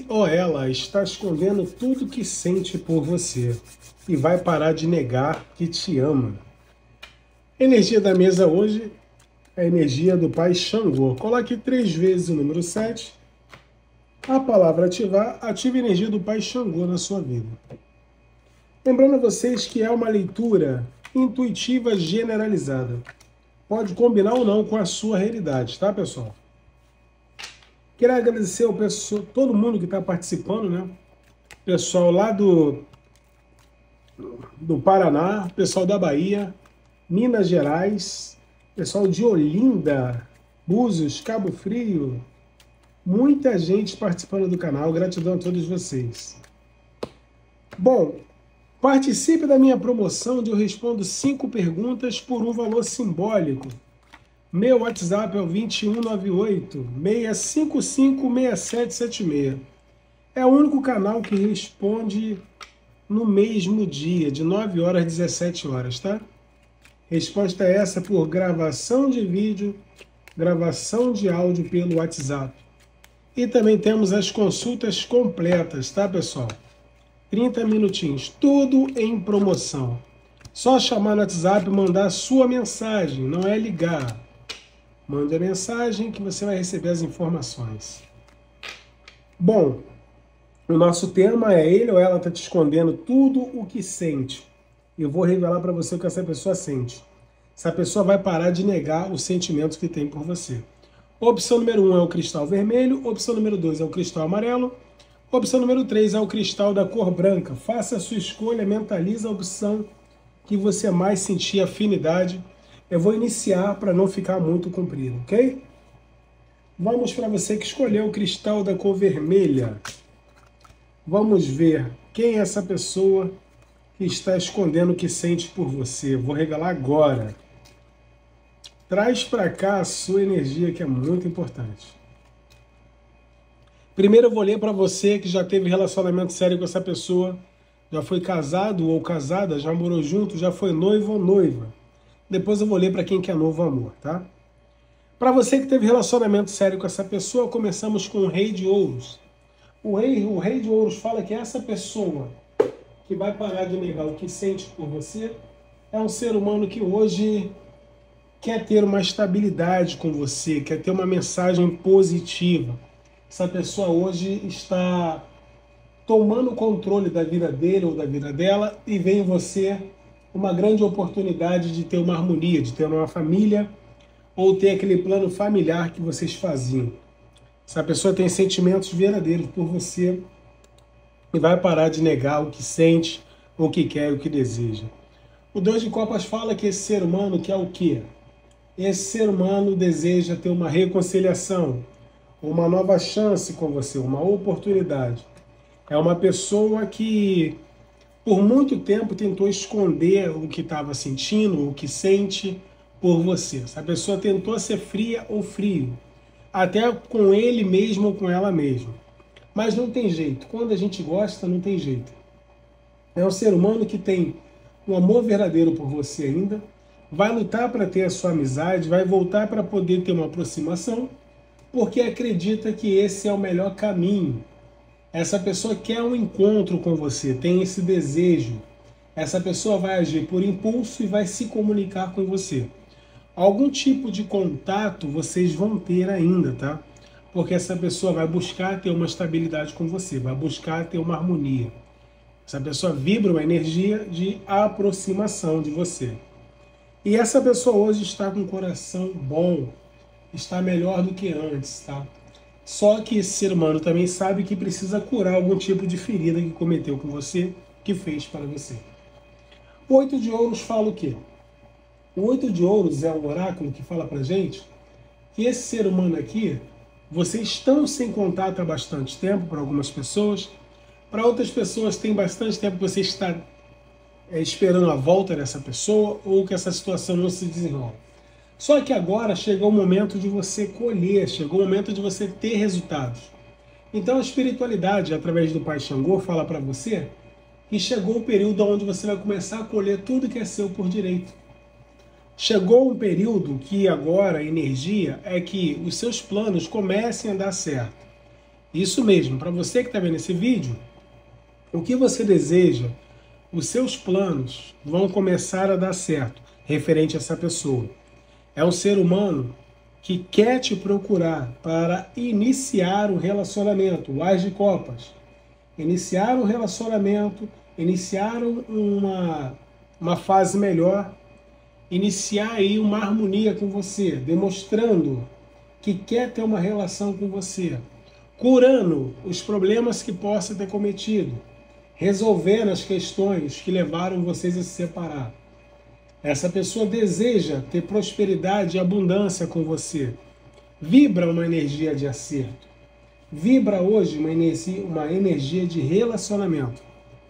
Ele ou ela está escondendo tudo que sente por você e vai parar de negar que te ama. A energia da mesa hoje é a energia do Pai Xangô. Coloque 3 vezes o número 7. A palavra ativar, ative a energia do Pai Xangô na sua vida. Lembrando a vocês que é uma leitura intuitiva generalizada. Pode combinar ou não com a sua realidade, tá, pessoal? Quero agradecer ao pessoal, todo mundo que está participando, né? Pessoal lá do Paraná, pessoal da Bahia, Minas Gerais, pessoal de Olinda, Búzios, Cabo Frio, muita gente participando do canal, gratidão a todos vocês. Bom, participe da minha promoção onde eu respondo 5 perguntas por um valor simbólico. Meu WhatsApp é o 2198-655-6776. É o único canal que responde no mesmo dia, de 9 horas às 17 horas, tá? Resposta é essa por gravação de vídeo, gravação de áudio pelo WhatsApp. E também temos as consultas completas, tá, pessoal? 30 minutinhos, tudo em promoção. Só chamar no WhatsApp e mandar a sua mensagem, não é ligar. Mande a mensagem que você vai receber as informações. Bom, o nosso tema é ele ou ela está te escondendo tudo o que sente. Eu vou revelar para você o que essa pessoa sente. Essa pessoa vai parar de negar os sentimentos que tem por você. Opção número 1 é o cristal vermelho, opção número 2 é o cristal amarelo, opção número 3 é o cristal da cor branca. Faça a sua escolha, mentalize a opção que você mais sentir afinidade. Eu vou iniciar para não ficar muito comprido, ok? Vamos para você que escolheu o cristal da cor vermelha. Vamos ver quem é essa pessoa que está escondendo o que sente por você. Vou revelar agora. Traz para cá a sua energia, que é muito importante. Primeiro eu vou ler para você que já teve relacionamento sério com essa pessoa, já foi casado ou casada, já morou junto, já foi noivo ou noiva. Depois eu vou ler para quem quer novo amor, tá? Para você que teve relacionamento sério com essa pessoa, começamos com o Rei de Ouros. O rei de Ouros fala que essa pessoa que vai parar de negar o que sente por você é um ser humano que hoje quer ter uma estabilidade com você, quer ter uma mensagem positiva. Essa pessoa hoje está tomando o controle da vida dele ou da vida dela e vê em você uma grande oportunidade de ter uma harmonia, de ter uma família ou ter aquele plano familiar que vocês faziam. Essa pessoa tem sentimentos verdadeiros por você e vai parar de negar o que sente, o que quer, o que deseja. O 2 de Copas fala que esse ser humano quer o quê? Esse ser humano deseja ter uma reconciliação, uma nova chance com você, uma oportunidade. É uma pessoa que por muito tempo tentou esconder o que estava sentindo, o que sente por você. Essa pessoa tentou ser fria ou frio, até com ele mesmo ou com ela mesma. Mas não tem jeito. Quando a gente gosta, não tem jeito. É um ser humano que tem um amor verdadeiro por você ainda, vai lutar para ter a sua amizade, vai voltar para poder ter uma aproximação, porque acredita que esse é o melhor caminho. Essa pessoa quer um encontro com você, tem esse desejo. Essa pessoa vai agir por impulso e vai se comunicar com você. Algum tipo de contato vocês vão ter ainda, tá? Porque essa pessoa vai buscar ter uma estabilidade com você, vai buscar ter uma harmonia. Essa pessoa vibra uma energia de aproximação de você. E essa pessoa hoje está com o coração bom, está melhor do que antes, tá? Só que esse ser humano também sabe que precisa curar algum tipo de ferida que cometeu com você, que fez para você. O 8 de Ouros fala o quê? O 8 de Ouros é um oráculo que fala pra gente que esse ser humano aqui, vocês estão sem contato há bastante tempo para algumas pessoas, para outras pessoas tem bastante tempo que você está esperando a volta dessa pessoa ou que essa situação não se desenrola. Só que agora chegou o momento de você colher, chegou o momento de você ter resultados. Então a espiritualidade, através do Pai Xangô, fala para você que chegou o período onde você vai começar a colher tudo que é seu por direito. Chegou um período que agora a energia é que os seus planos comecem a dar certo. Isso mesmo, para você que está vendo esse vídeo, o que você deseja, os seus planos vão começar a dar certo referente a essa pessoa. É um ser humano que quer te procurar para iniciar um relacionamento, o Ás de Copas. Iniciar um relacionamento, iniciar uma fase melhor, iniciar aí uma harmonia com você, demonstrando que quer ter uma relação com você, curando os problemas que possa ter cometido, resolvendo as questões que levaram vocês a se separar. Essa pessoa deseja ter prosperidade e abundância com você. Vibra uma energia de acerto. Vibra hoje uma energia de relacionamento.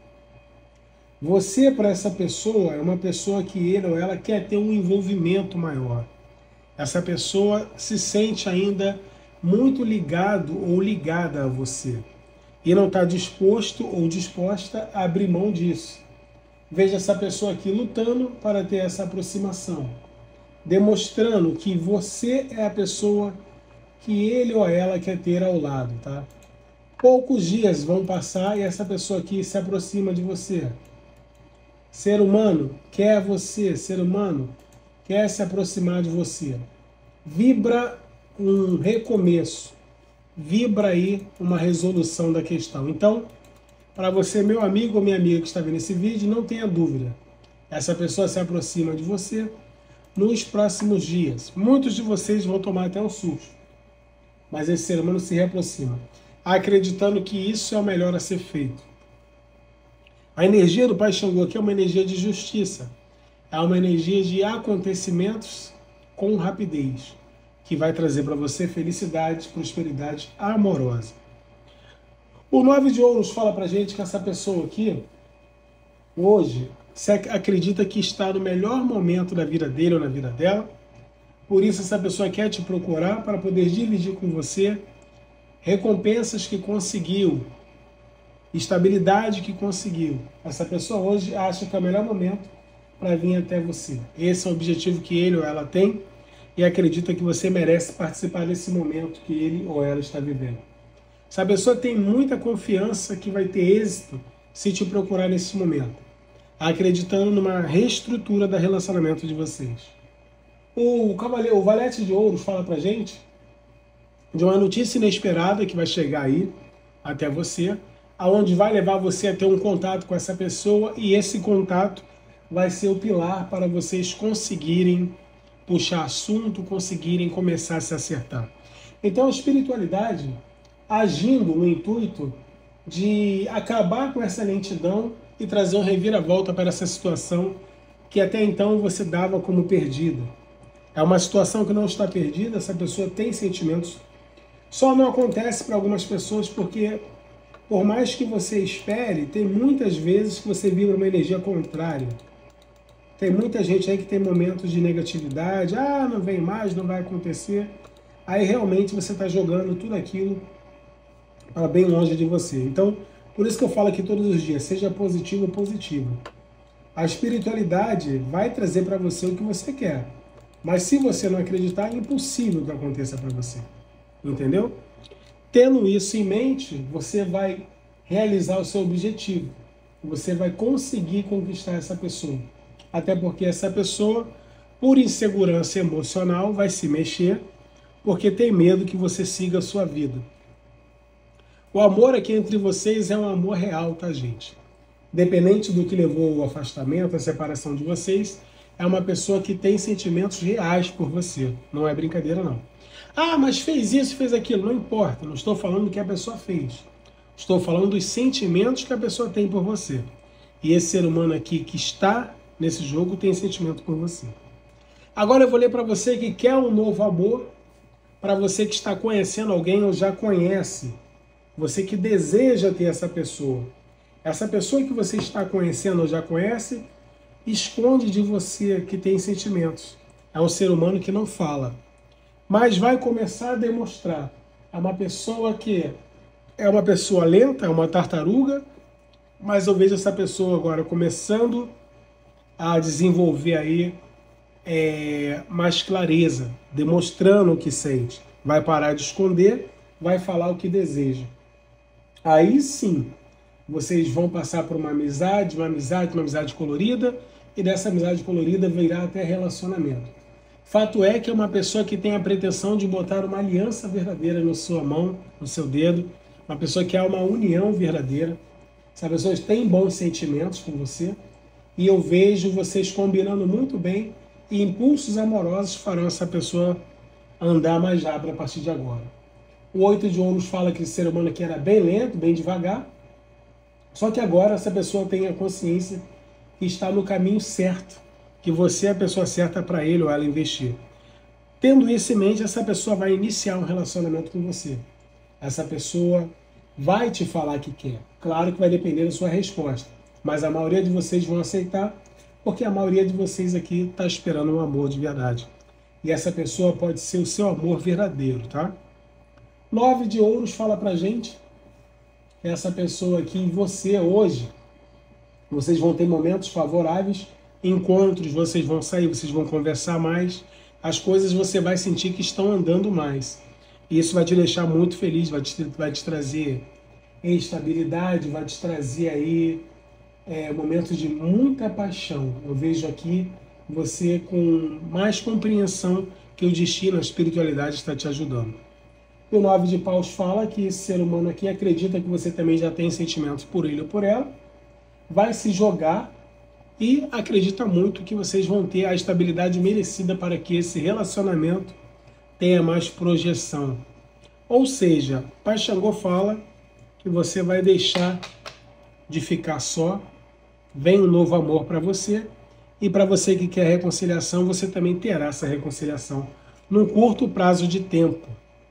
Você, para essa pessoa, é uma pessoa que ele ou ela quer ter um envolvimento maior. Essa pessoa se sente ainda muito ligado ou ligada a você. E não está disposto ou disposta a abrir mão disso. Veja essa pessoa aqui lutando para ter essa aproximação. Demonstrando que você é a pessoa que ele ou ela quer ter ao lado, tá? Poucos dias vão passar e essa pessoa aqui se aproxima de você. Ser humano quer você, ser humano quer se aproximar de você. Vibra um recomeço, vibra aí uma resolução da questão. Então, para você, meu amigo ou minha amiga que está vendo esse vídeo, não tenha dúvida. Essa pessoa se aproxima de você nos próximos dias. Muitos de vocês vão tomar até um susto, mas esse ser humano se reaproxima, acreditando que isso é o melhor a ser feito. A energia do Pai Xangô aqui é uma energia de justiça. É uma energia de acontecimentos com rapidez, que vai trazer para você felicidade, prosperidade amorosa. O 9 de ouros fala para gente que essa pessoa aqui, hoje, você acredita que está no melhor momento da vida dele ou na vida dela. Por isso essa pessoa quer te procurar para poder dividir com você recompensas que conseguiu, estabilidade que conseguiu. Essa pessoa hoje acha que é o melhor momento para vir até você. Esse é o objetivo que ele ou ela tem e acredita que você merece participar desse momento que ele ou ela está vivendo. Essa pessoa tem muita confiança que vai ter êxito se te procurar nesse momento, acreditando numa reestrutura do relacionamento de vocês. O Valete de Ouros fala pra gente de uma notícia inesperada que vai chegar aí até você, aonde vai levar você a ter um contato com essa pessoa e esse contato vai ser o pilar para vocês conseguirem puxar assunto, conseguirem começar a se acertar. Então a espiritualidade agindo no intuito de acabar com essa lentidão e trazer um reviravolta para essa situação que até então você dava como perdida. É uma situação que não está perdida, essa pessoa tem sentimentos. Só não acontece para algumas pessoas porque, por mais que você espere, tem muitas vezes que você vibra uma energia contrária. Tem muita gente aí que tem momentos de negatividade, não vem mais, não vai acontecer. Aí realmente você está jogando tudo aquilo para bem longe de você. Então, por isso que eu falo aqui todos os dias, seja positivo ou positivo. A espiritualidade vai trazer para você o que você quer. Mas se você não acreditar, é impossível que aconteça para você. Entendeu? Tendo isso em mente, você vai realizar o seu objetivo. Você vai conseguir conquistar essa pessoa. Até porque essa pessoa, por insegurança emocional, vai se mexer, porque tem medo que você siga a sua vida. O amor aqui entre vocês é um amor real, tá, gente? Independente do que levou o afastamento, a separação de vocês, é uma pessoa que tem sentimentos reais por você. Não é brincadeira, não. Mas fez isso, fez aquilo. Não importa. Não estou falando do que a pessoa fez. Estou falando dos sentimentos que a pessoa tem por você. E esse ser humano aqui que está nesse jogo tem sentimento por você. Agora eu vou ler para você que quer um novo amor, para você que está conhecendo alguém ou já conhece, você que deseja ter essa pessoa. Essa pessoa que você está conhecendo ou já conhece, esconde de você que tem sentimentos. É um ser humano que não fala, mas vai começar a demonstrar. É uma pessoa que é uma pessoa lenta, é uma tartaruga, mas eu vejo essa pessoa agora começando a desenvolver aí mais clareza, demonstrando o que sente. Vai parar de esconder, vai falar o que deseja. Aí sim, vocês vão passar por uma amizade, uma amizade colorida, e dessa amizade colorida virá até relacionamento. Fato é que é uma pessoa que tem a pretensão de botar uma aliança verdadeira na sua mão, no seu dedo, uma pessoa que há uma união verdadeira. Essa pessoa tem bons sentimentos com você, e eu vejo vocês combinando muito bem, e impulsos amorosos farão essa pessoa andar mais rápido a partir de agora. O 8 de ouros fala que o ser humano aqui era bem lento, bem devagar, só que agora essa pessoa tem a consciência que está no caminho certo, que você é a pessoa certa para ele ou ela investir. Tendo isso em mente, essa pessoa vai iniciar um relacionamento com você. Essa pessoa vai te falar que quer. Claro que vai depender da sua resposta, mas a maioria de vocês vão aceitar, porque a maioria de vocês aqui está esperando um amor de verdade. E essa pessoa pode ser o seu amor verdadeiro, tá? 9 de ouros fala pra gente que essa pessoa aqui, você hoje, vocês vão ter momentos favoráveis, encontros, vocês vão sair, vocês vão conversar mais, as coisas você vai sentir que estão andando mais. E isso vai te deixar muito feliz, vai te trazer estabilidade, vai te trazer aí momentos de muita paixão. Eu vejo aqui você com mais compreensão que o destino, a espiritualidade está te ajudando. E o 9 de paus fala que esse ser humano aqui acredita que você também já tem sentimentos por ele ou por ela, vai se jogar e acredita muito que vocês vão ter a estabilidade merecida para que esse relacionamento tenha mais projeção. Ou seja, Pai Xangô fala que você vai deixar de ficar só, vem um novo amor para você, e para você que quer reconciliação, você também terá essa reconciliação num curto prazo de tempo.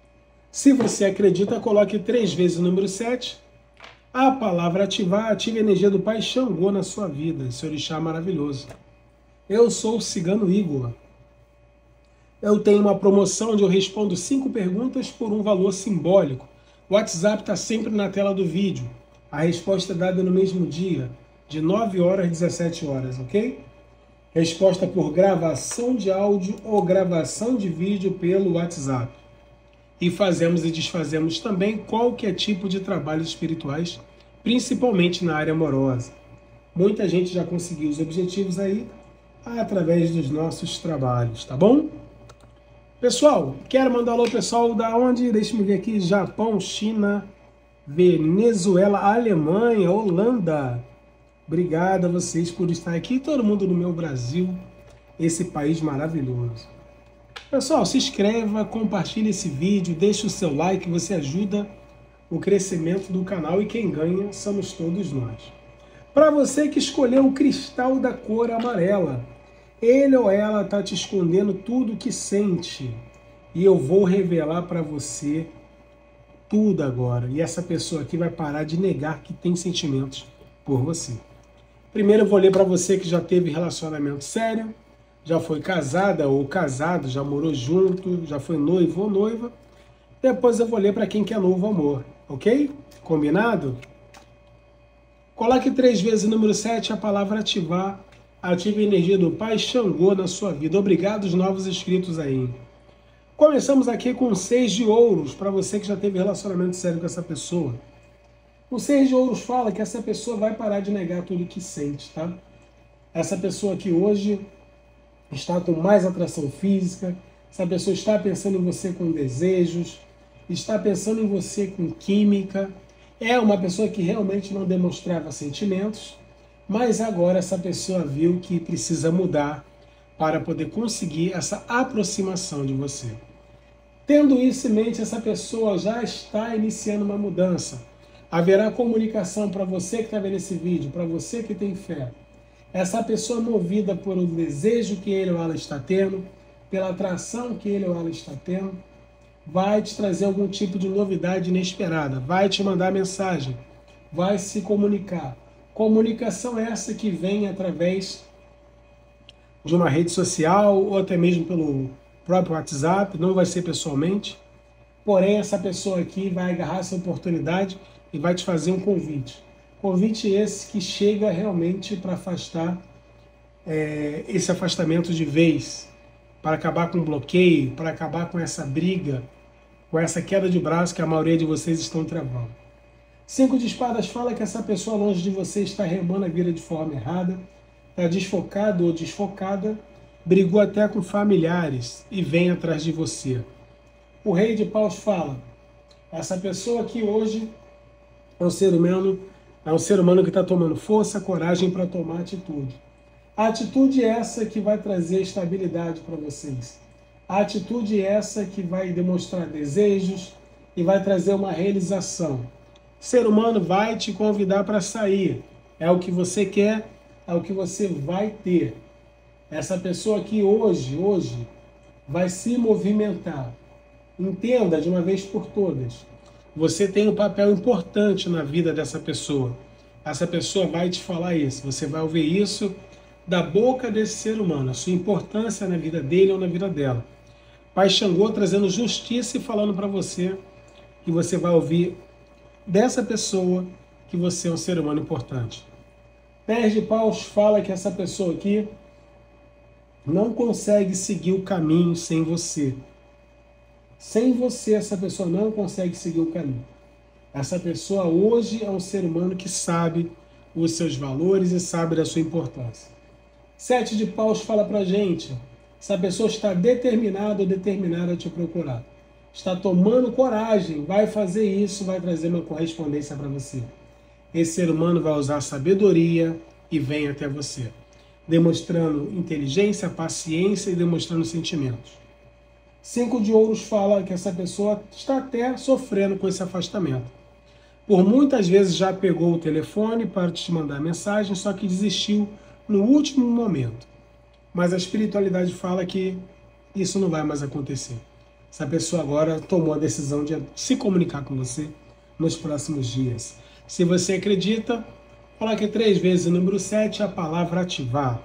Se você acredita, coloque 3 vezes o número 7. A palavra ativar, ative a energia do Pai Xangô na sua vida, esse orixá maravilhoso. Eu sou o Cigano Igor. Eu tenho uma promoção onde eu respondo 5 perguntas por um valor simbólico. O WhatsApp está sempre na tela do vídeo. A resposta é dada no mesmo dia, de 9 horas às 17 horas, ok? Resposta por gravação de áudio ou gravação de vídeo pelo WhatsApp. E fazemos e desfazemos também qualquer tipo de trabalhos espirituais, principalmente na área amorosa. Muita gente já conseguiu os objetivos aí através dos nossos trabalhos, tá bom? Pessoal, quero mandar alô pessoal da onde? Deixa-me ver aqui, Japão, China, Venezuela, Alemanha, Holanda. Obrigado a vocês por estar aqui, todo mundo no meu Brasil, esse país maravilhoso. Pessoal, se inscreva, compartilhe esse vídeo, deixe o seu like, você ajuda o crescimento do canal e quem ganha somos todos nós. Para você que escolheu o cristal da cor amarela, ele ou ela está te escondendo tudo que sente e eu vou revelar para você tudo agora. E essa pessoa aqui vai parar de negar que tem sentimentos por você. Primeiro eu vou ler para você que já teve relacionamento sério, já foi casada ou casado, já morou junto, já foi noivo ou noiva. Depois eu vou ler para quem quer novo amor, ok? Combinado? Coloque 3 vezes o número 7, a palavra ativar. Ative a energia do Pai Xangô na sua vida. Obrigado aos novos inscritos aí. Começamos aqui com 6 de ouros, para você que já teve relacionamento sério com essa pessoa. O 6 de ouros fala que essa pessoa vai parar de negar tudo que sente, tá? Essa pessoa aqui hoje está com mais atração física, essa pessoa está pensando em você com desejos, está pensando em você com química, é uma pessoa que realmente não demonstrava sentimentos, mas agora essa pessoa viu que precisa mudar para poder conseguir essa aproximação de você. Tendo isso em mente, essa pessoa já está iniciando uma mudança. Haverá comunicação para você que está vendo esse vídeo, para você que tem fé. Essa pessoa movida por um desejo que ele ou ela está tendo, pela atração que ele ou ela está tendo, vai te trazer algum tipo de novidade inesperada, vai te mandar mensagem, vai se comunicar. Comunicação essa que vem através de uma rede social ou até mesmo pelo próprio WhatsApp, não vai ser pessoalmente. Porém, essa pessoa aqui vai agarrar essa oportunidade e vai te fazer um convite. Convite esse que chega realmente para afastar esse afastamento de vez, para acabar com o bloqueio, para acabar com essa briga, com essa queda de braço que a maioria de vocês estão travando. 5 de espadas fala que essa pessoa longe de você está remando a vida de forma errada, está desfocado ou desfocada, brigou até com familiares e vem atrás de você. O rei de paus fala, essa pessoa aqui hoje é um ser humano que está tomando força, coragem para tomar atitude. A atitude é essa que vai trazer estabilidade para vocês. A atitude é essa que vai demonstrar desejos e vai trazer uma realização. O ser humano vai te convidar para sair. É o que você quer, é o que você vai ter. Essa pessoa aqui hoje vai se movimentar. Entenda de uma vez por todas. Você tem um papel importante na vida dessa pessoa. Essa pessoa vai te falar isso. Você vai ouvir isso da boca desse ser humano. A sua importância na vida dele ou na vida dela. Pai Xangô trazendo justiça e falando para você que você vai ouvir dessa pessoa que você é um ser humano importante. Pés de paus fala que essa pessoa aqui não consegue seguir o caminho sem você. Sem você, essa pessoa não consegue seguir o caminho. Essa pessoa hoje é um ser humano que sabe os seus valores e sabe da sua importância. 7 de paus fala pra gente, essa pessoa está determinada ou determinada a te procurar. Está tomando coragem, vai fazer isso, vai trazer uma correspondência para você. Esse ser humano vai usar sabedoria e vem até você, demonstrando inteligência, paciência e demonstrando sentimentos. 5 de ouros fala que essa pessoa está até sofrendo com esse afastamento. Por muitas vezes já pegou o telefone para te mandar mensagem, só que desistiu no último momento. Mas a espiritualidade fala que isso não vai mais acontecer. Essa pessoa agora tomou a decisão de se comunicar com você nos próximos dias. Se você acredita, coloque 3 vezes o número 7, a palavra ativar.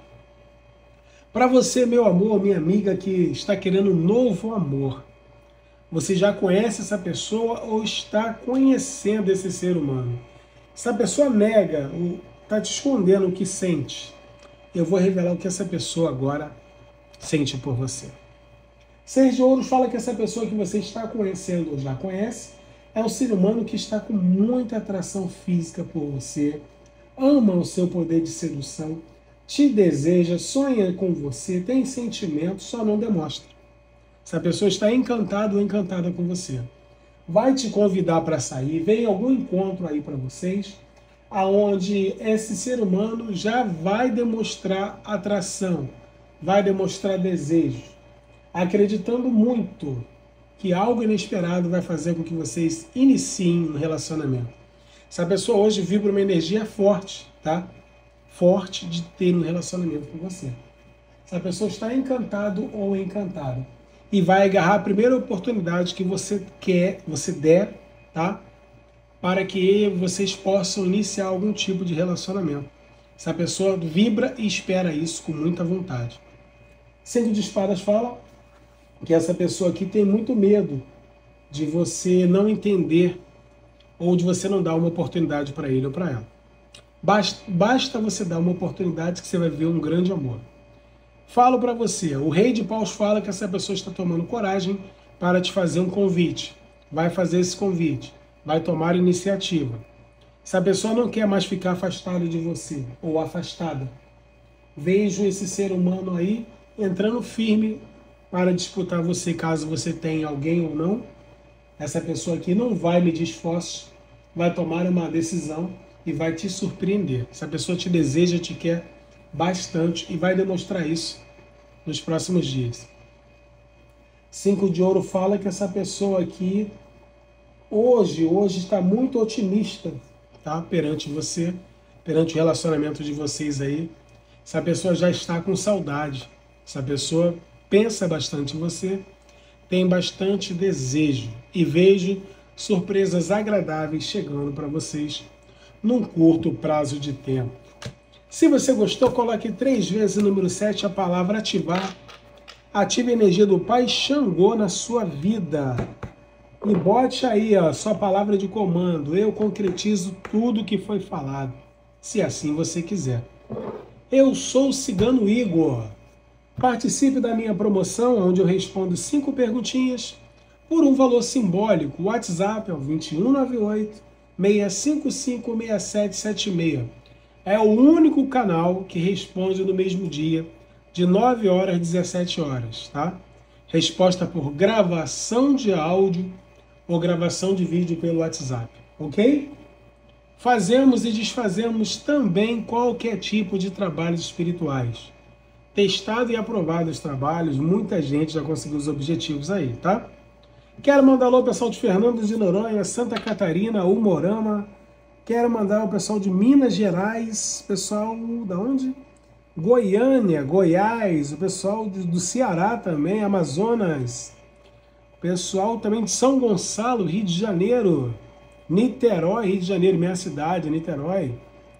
Para você, meu amor, minha amiga que está querendo um novo amor, você já conhece essa pessoa ou está conhecendo esse ser humano? Essa pessoa nega, está te escondendo o que sente. Eu vou revelar o que essa pessoa agora sente por você. 6 de ouros fala que essa pessoa que você está conhecendo ou já conhece é um ser humano que está com muita atração física por você, ama o seu poder de sedução, te deseja, sonha com você, tem sentimentos, só não demonstra. Essa pessoa está encantada ou encantada com você. Vai te convidar para sair, vem algum encontro aí para vocês, aonde esse ser humano já vai demonstrar atração, vai demonstrar desejo, acreditando muito que algo inesperado vai fazer com que vocês iniciem um relacionamento. Essa pessoa hoje vibra uma energia forte, tá? Forte de ter um relacionamento com você. Essa pessoa está encantado ou encantada e vai agarrar a primeira oportunidade que você der, tá? Para que vocês possam iniciar algum tipo de relacionamento. Essa pessoa vibra e espera isso com muita vontade. 5 de espadas fala que essa pessoa aqui tem muito medo de você não entender ou de você não dar uma oportunidade para ele ou para ela. Basta você dar uma oportunidade que você vai ver um grande amor. Falo para você, o rei de paus fala que essa pessoa está tomando coragem para te fazer um convite. Vai fazer esse convite, vai tomar iniciativa. Essa pessoa não quer mais ficar afastada de você ou afastada. Vejo esse ser humano aí entrando firme para disputar você, caso você tenha alguém ou não. Essa pessoa aqui não vai medir esforços, vai tomar uma decisão e vai te surpreender. Essa pessoa te deseja, te quer bastante e vai demonstrar isso nos próximos dias. 5 de ouro fala que essa pessoa aqui hoje está muito otimista, tá? Perante você, perante o relacionamento de vocês aí. Essa pessoa já está com saudade. Essa pessoa pensa bastante em você, tem bastante desejo e vejo surpresas agradáveis chegando para vocês num curto prazo de tempo. Se você gostou, coloque 3 vezes o número 7, a palavra ativar. Ative a energia do Pai Xangô na sua vida. E bote aí a sua palavra de comando. Eu concretizo tudo que foi falado, se assim você quiser. Eu sou o Cigano Igor. Participe da minha promoção, onde eu respondo 5 perguntinhas por um valor simbólico. O WhatsApp é o 2198 6556776. É o único canal que responde no mesmo dia, de 9 horas às 17 horas, tá? Resposta por gravação de áudio ou gravação de vídeo pelo WhatsApp, ok? Fazemos e desfazemos também qualquer tipo de trabalhos espirituais. Testado e aprovado os trabalhos, muita gente já conseguiu os objetivos aí, tá? Quero mandar alô pessoal de Fernando de Noronha, Santa Catarina, Umuarama. Quero mandar o pessoal de Minas Gerais, pessoal da onde? Goiânia, Goiás, o pessoal do Ceará também, Amazonas. Pessoal também de São Gonçalo, Rio de Janeiro. Niterói, Rio de Janeiro, minha cidade, Niterói.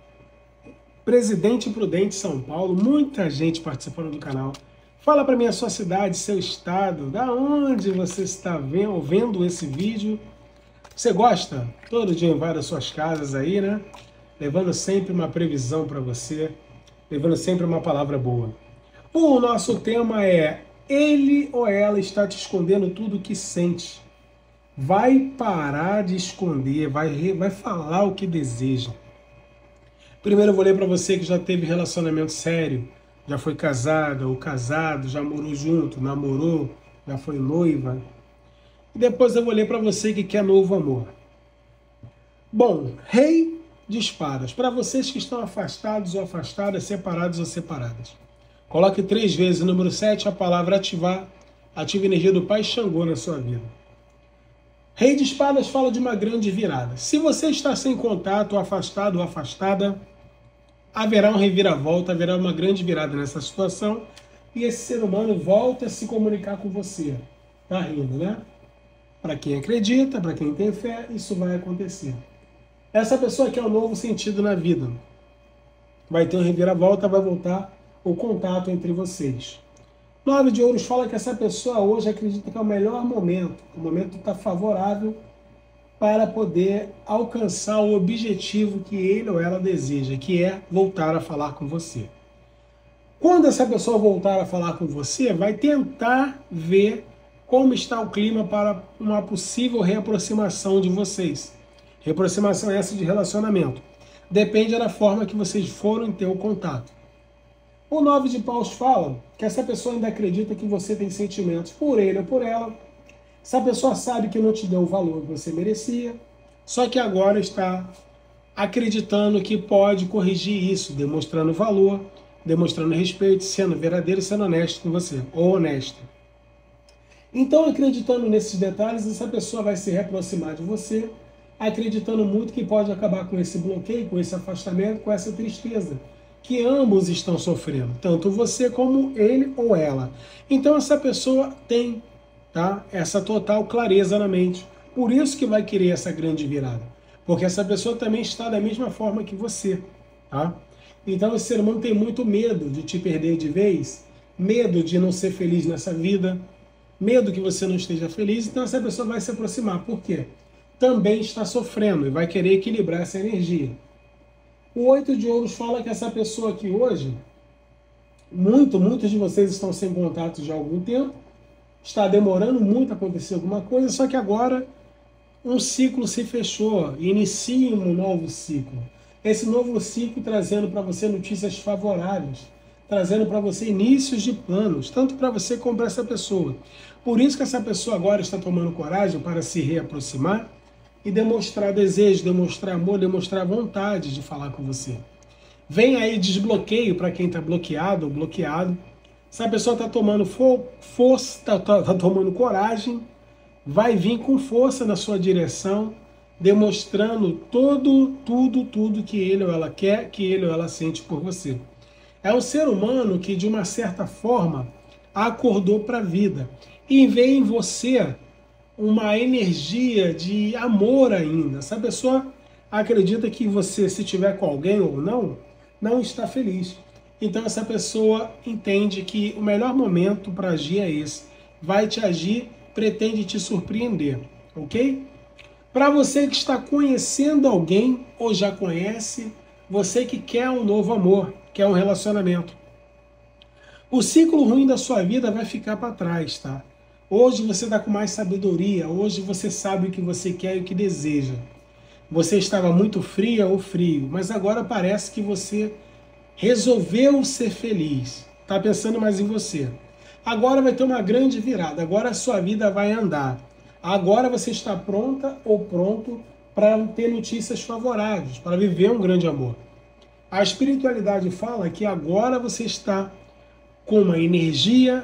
Presidente Prudente, São Paulo. Muita gente participando do canal. Fala para mim a sua cidade, seu estado, da onde você está vendo esse vídeo. Você gosta? Todo dia invade as suas casas aí, né? Levando sempre uma previsão para você, levando sempre uma palavra boa. O nosso tema é: ele ou ela está te escondendo tudo o que sente. Vai parar de esconder, vai falar o que deseja. Primeiro eu vou ler para você que já teve relacionamento sério, já foi casada ou casado, já morou junto, namorou, já foi noiva. E depois eu vou ler para você que quer novo amor. Bom, Rei de Espadas, para vocês que estão afastados ou afastadas, separados ou separadas. Coloque 3 vezes o número 7, a palavra ativar, ativa a energia do Pai Xangô na sua vida. Rei de Espadas fala de uma grande virada. Se você está sem contato, afastado ou afastada, haverá um reviravolta, haverá uma grande virada nessa situação e esse ser humano volta a se comunicar com você. Tá rindo, né? Para quem acredita, para quem tem fé, isso vai acontecer. Essa pessoa quer um novo sentido na vida. Vai ter um reviravolta, vai voltar o contato entre vocês. 9 de ouros fala que essa pessoa hoje acredita que é o melhor momento. O momento está favorável para poder alcançar o objetivo que ele ou ela deseja, que é voltar a falar com você. Quando essa pessoa voltar a falar com você, vai tentar ver como está o clima para uma possível reaproximação de vocês. Reaproximação essa de relacionamento. Depende da forma que vocês foram ter o contato. O 9 de paus fala que essa pessoa ainda acredita que você tem sentimentos por ele ou por ela. Essa pessoa sabe que não te deu o valor que você merecia, só que agora está acreditando que pode corrigir isso, demonstrando valor, demonstrando respeito, sendo verdadeiro, sendo honesto com você, ou honesta. Então, acreditando nesses detalhes, essa pessoa vai se reaproximar de você, acreditando muito que pode acabar com esse bloqueio, com esse afastamento, com essa tristeza, que ambos estão sofrendo, tanto você como ele ou ela. Então essa pessoa tem, tá, essa total clareza na mente. Por isso que vai querer essa grande virada. Porque essa pessoa também está da mesma forma que você, tá? Então esse ser humano tem muito medo de te perder de vez, medo de não ser feliz nessa vida, medo que você não esteja feliz, então essa pessoa vai se aproximar. Por quê? Também está sofrendo e vai querer equilibrar essa energia. O 8 de ouros fala que essa pessoa aqui hoje, muitos de vocês estão sem contato já há algum tempo, está demorando muito a acontecer alguma coisa, só que agora um ciclo se fechou, inicia um novo ciclo. Esse novo ciclo trazendo para você notícias favoráveis, trazendo para você inícios de planos, tanto para você como para essa pessoa. Por isso que essa pessoa agora está tomando coragem para se reaproximar e demonstrar desejo, demonstrar amor, demonstrar vontade de falar com você. Vem aí desbloqueio para quem está bloqueado ou bloqueado. Essa pessoa está tomando força, está tomando coragem, vai vir com força na sua direção, demonstrando tudo que ele ou ela quer, que ele ou ela sente por você. É um ser humano que, de uma certa forma, acordou para a vida e vê em você uma energia de amor ainda. Essa pessoa acredita que você, se tiver com alguém ou não está feliz. Então essa pessoa entende que o melhor momento para agir é esse. Vai te agir, pretende te surpreender, ok? Para você que está conhecendo alguém ou já conhece, você que quer um novo amor, quer um relacionamento. O ciclo ruim da sua vida vai ficar para trás, tá? Hoje você está com mais sabedoria, hoje você sabe o que você quer e o que deseja. você estava muito fria ou frio, mas agora parece que você resolveu ser feliz, está pensando mais em você. Agora vai ter uma grande virada, agora a sua vida vai andar. Agora você está pronta ou pronto para ter notícias favoráveis, para viver um grande amor. A espiritualidade fala que agora você está com uma energia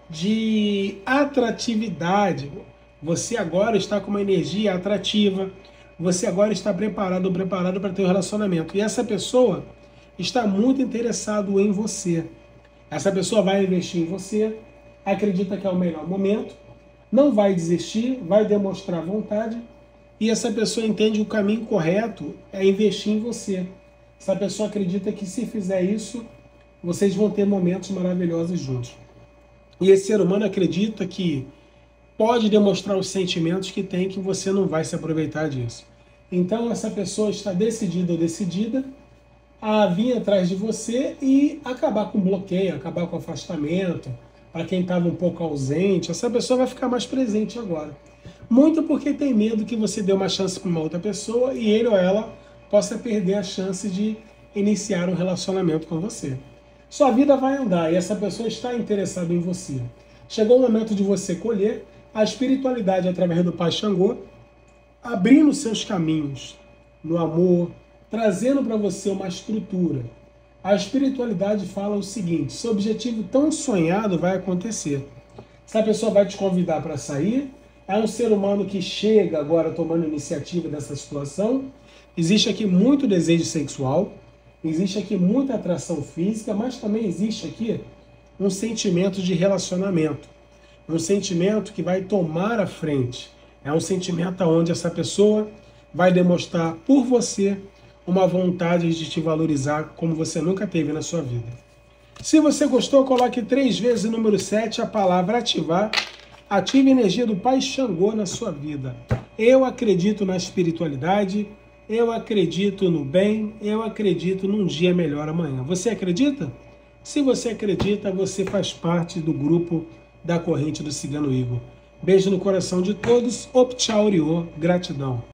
de atratividade. Você agora está com uma energia atrativa. Você agora está preparado ou preparado para ter um relacionamento. E essa pessoa está muito interessado em você. Essa pessoa vai investir em você, acredita que é o melhor momento, não vai desistir, vai demonstrar vontade, e essa pessoa entende que o caminho correto é investir em você. Essa pessoa acredita que se fizer isso, vocês vão ter momentos maravilhosos juntos. E esse ser humano acredita que pode demonstrar os sentimentos que tem, que você não vai se aproveitar disso. Então essa pessoa está decidida ou decidida a vir atrás de você e acabar com o bloqueio, acabar com o afastamento. Para quem estava um pouco ausente, essa pessoa vai ficar mais presente agora. Muito porque tem medo que você dê uma chance para uma outra pessoa e ele ou ela possa perder a chance de iniciar um relacionamento com você. Sua vida vai andar e essa pessoa está interessada em você. Chegou o momento de você colher a espiritualidade através do Pai Xangô, abrindo seus caminhos no amor, trazendo para você uma estrutura. A espiritualidade fala o seguinte: seu objetivo tão sonhado vai acontecer. Essa pessoa vai te convidar para sair, é um ser humano que chega agora tomando iniciativa dessa situação. Existe aqui muito desejo sexual, existe aqui muita atração física, mas também existe aqui um sentimento de relacionamento. Um sentimento que vai tomar a frente. É um sentimento onde essa pessoa vai demonstrar por você uma vontade de te valorizar como você nunca teve na sua vida. Se você gostou, coloque 3 vezes o número 7, a palavra ativar. Ative a energia do Pai Xangô na sua vida. Eu acredito na espiritualidade, eu acredito no bem, eu acredito num dia melhor amanhã. Você acredita? Se você acredita, você faz parte do grupo da corrente do Cigano Igor. Beijo no coração de todos. Op tchau, oriô. Gratidão.